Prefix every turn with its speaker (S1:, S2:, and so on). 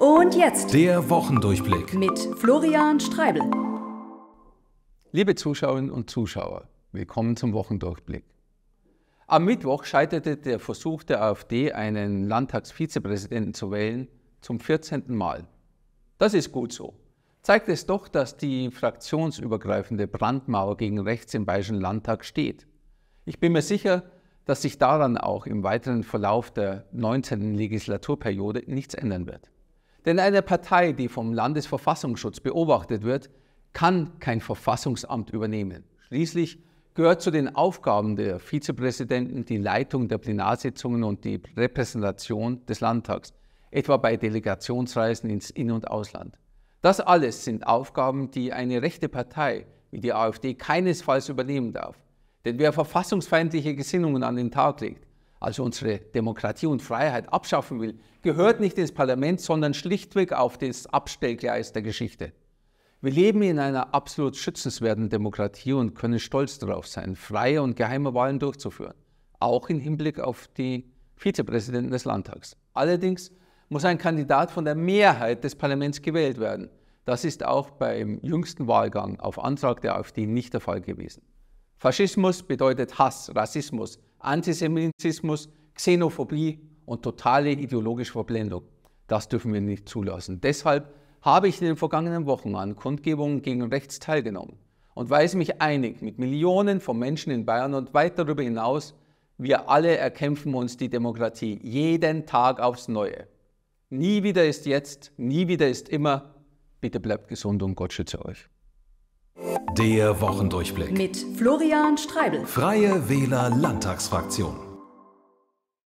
S1: Und jetzt
S2: der Wochendurchblick
S1: mit Florian Streibel.
S3: Liebe Zuschauerinnen und Zuschauer, willkommen zum Wochendurchblick. Am Mittwoch scheiterte der Versuch der AfD, einen Landtagsvizepräsidenten zu wählen, zum 14. Mal. Das ist gut so. Zeigt es doch, dass die fraktionsübergreifende Brandmauer gegen rechts im Bayerischen Landtag steht. Ich bin mir sicher, dass sich daran auch im weiteren Verlauf der 19. Legislaturperiode nichts ändern wird. Denn eine Partei, die vom Landesverfassungsschutz beobachtet wird, kann kein Verfassungsamt übernehmen. Schließlich gehört zu den Aufgaben der Vizepräsidenten die Leitung der Plenarsitzungen und die Repräsentation des Landtags, etwa bei Delegationsreisen ins In- und Ausland. Das alles sind Aufgaben, die eine rechte Partei wie die AfD keinesfalls übernehmen darf. Denn wer verfassungsfeindliche Gesinnungen an den Tag legt, also unsere Demokratie und Freiheit abschaffen will, gehört nicht ins Parlament, sondern schlichtweg auf das Abstellgleis der Geschichte. Wir leben in einer absolut schützenswerten Demokratie und können stolz darauf sein, freie und geheime Wahlen durchzuführen, auch im Hinblick auf die Vizepräsidenten des Landtags. Allerdings muss ein Kandidat von der Mehrheit des Parlaments gewählt werden. Das ist auch beim jüngsten Wahlgang auf Antrag der AfD nicht der Fall gewesen. Faschismus bedeutet Hass, Rassismus, Antisemitismus, Xenophobie und totale ideologische Verblendung. Das dürfen wir nicht zulassen. Deshalb habe ich in den vergangenen Wochen an Kundgebungen gegen rechts teilgenommen und weiß mich einig mit Millionen von Menschen in Bayern und weit darüber hinaus, wir alle erkämpfen uns die Demokratie jeden Tag aufs Neue. Nie wieder ist jetzt, nie wieder ist immer. Bitte bleibt gesund und Gott schütze euch.
S2: Der Wochendurchblick
S1: Mit Florian Streibel.
S2: Freie Wähler Landtagsfraktion.